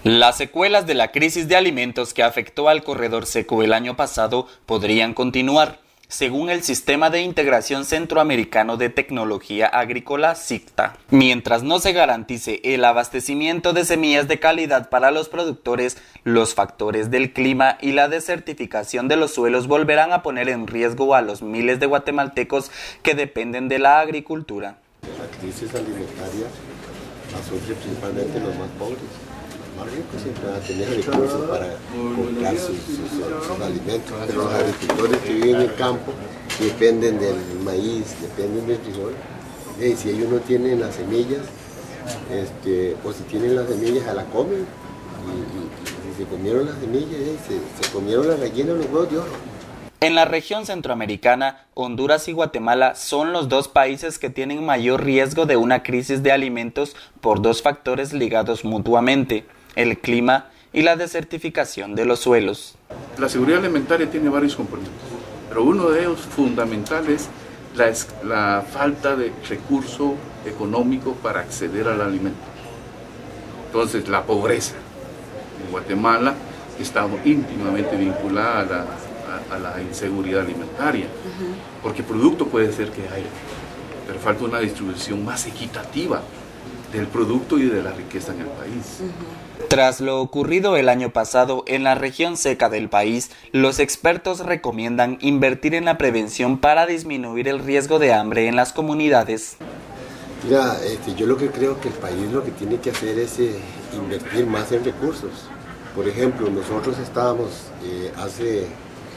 Las secuelas de la crisis de alimentos que afectó al corredor seco el año pasado podrían continuar, según el Sistema de Integración Centroamericano de Tecnología Agrícola SICTA. Mientras no se garantice el abastecimiento de semillas de calidad para los productores, los factores del clima y la desertificación de los suelos volverán a poner en riesgo a los miles de guatemaltecos que dependen de la agricultura. La crisis alimentaria la sufren principalmente los más pobres. Los más ricos siempre van a tener recursos para comprar sus alimentos, pero los agricultores que viven en el campo dependen del maíz, dependen del frijol. Y si ellos no tienen las semillas, o si tienen las semillas, la comen. Y si se comieron las semillas, se comieron la gallina, los huevos de oro. En la región centroamericana, Honduras y Guatemala son los dos países que tienen mayor riesgo de una crisis de alimentos por dos factores ligados mutuamente: el clima y la desertificación de los suelos. La seguridad alimentaria tiene varios componentes, pero uno de ellos fundamental es la falta de recurso económico para acceder al alimento. Entonces, la pobreza en Guatemala está íntimamente vinculada a la inseguridad alimentaria, porque producto puede ser que haya, pero falta una distribución más equitativa del producto y de la riqueza en el país. Tras lo ocurrido el año pasado en la región seca del país, los expertos recomiendan invertir en la prevención para disminuir el riesgo de hambre en las comunidades. Mira, yo lo que creo que el país lo que tiene que hacer es invertir más en recursos. Por ejemplo, nosotros estábamos hace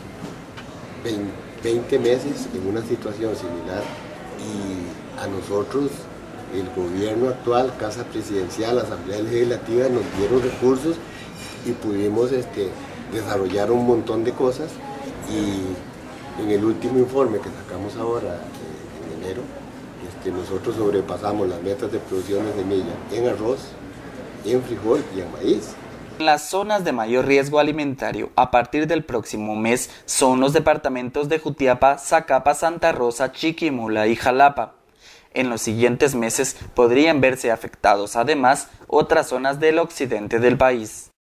20 meses en una situación similar y a nosotros el gobierno actual, Casa Presidencial, Asamblea Legislativa nos dieron recursos y pudimos desarrollar un montón de cosas, y en el último informe que sacamos ahora en enero, nosotros sobrepasamos las metas de producción de semilla en arroz, en frijol y en maíz. Las zonas de mayor riesgo alimentario a partir del próximo mes son los departamentos de Jutiapa, Zacapa, Santa Rosa, Chiquimula y Jalapa. En los siguientes meses podrían verse afectados además otras zonas del occidente del país.